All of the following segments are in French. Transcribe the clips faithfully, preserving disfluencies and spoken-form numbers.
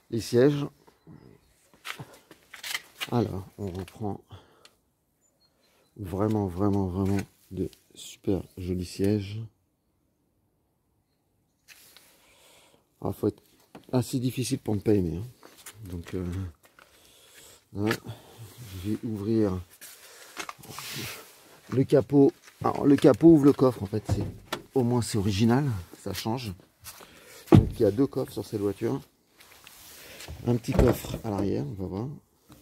les sièges. Alors, on reprend vraiment, vraiment, vraiment de super jolis sièges. Il faut être assez difficile pour ne pas aimer. Hein. Donc, euh, là, je vais ouvrir le capot. Alors, le capot ouvre le coffre, en fait. C'est au moins, c'est original. Ça change. Donc, il y a deux coffres sur cette voiture. Un petit coffre à l'arrière, on va voir.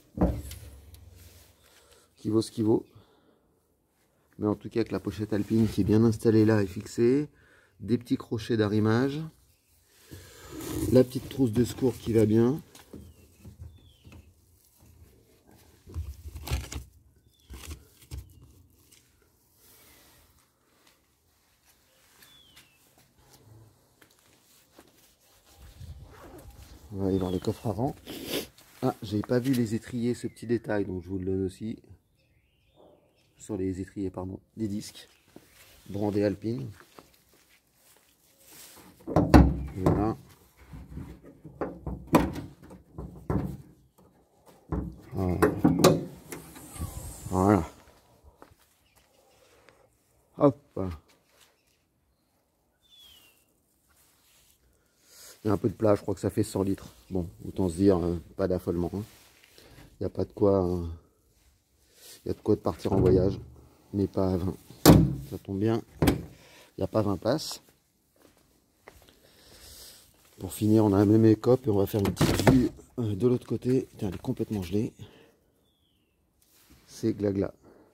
Qui vaut ce qu'il vaut. Mais en tout cas, avec la pochette alpine qui est bien installée là et fixée. Des petits crochets d'arrimage. La petite trousse de secours qui va bien. On va aller voir le coffre avant. Ah, j'avais pas vu les étriers, ce petit détail, donc je vous le donne aussi. Sur les étriers, pardon, des disques. Brandés Alpine. Voilà. Voilà. Hop. Il y a un peu de plat, je crois que ça fait cent litres. Bon, autant se dire, euh, pas d'affolement. Il hein. n'y a pas de quoi... Il euh, y a de quoi de partir en voyage, mais pas à vingt. Ça tombe bien. Il n'y a pas vingt places. Pour finir, on a la même écope et on va faire une petite vue euh, de l'autre côté. Tiens, elle est complètement gelée. C'est glagla.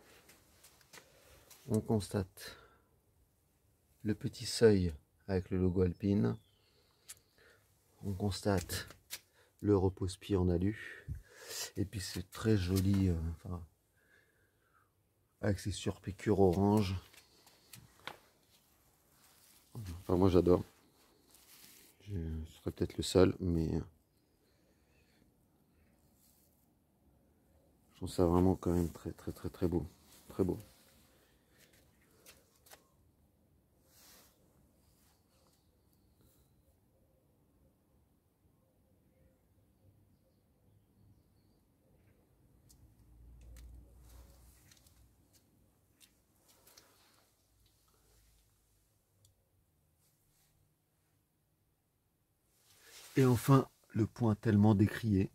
On constate le petit seuil avec le logo Alpine. On constate le repose-pied en alu. Et puis c'est très joli, euh, enfin, avec ses surpiqûres orange. Enfin, moi j'adore. Je serais peut-être le seul, mais je trouve ça vraiment quand même très très très très beau. Très beau. Et enfin, le point tellement décrié,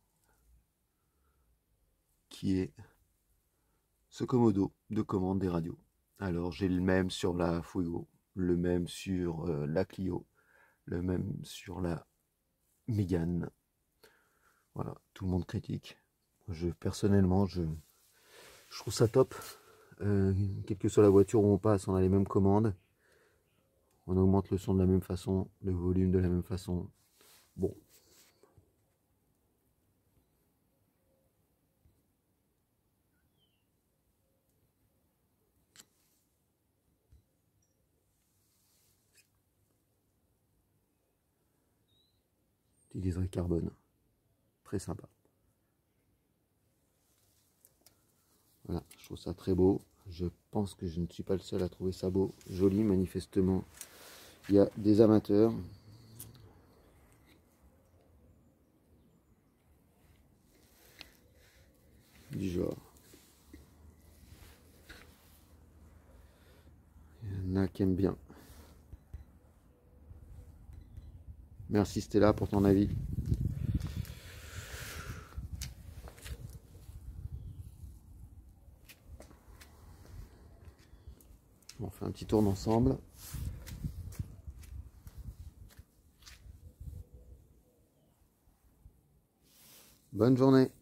qui est ce commodo de commande des radios. Alors j'ai le même sur la Fuego, le même sur euh, la Clio, le même sur la Mégane. Voilà, tout le monde critique. Je personnellement, je, je trouve ça top. Euh, quelle que soit la voiture où on passe, on a les mêmes commandes. On augmente le son de la même façon, le volume de la même façon. Bon. Petit liseré carbone. Très sympa. Voilà, je trouve ça très beau. Je pense que je ne suis pas le seul à trouver ça beau. Joli, manifestement. Il y a des amateurs. Du genre. Il y en a qui aiment bien. Merci Stella pour ton avis. On fait un petit tour d'ensemble. Bonne journée.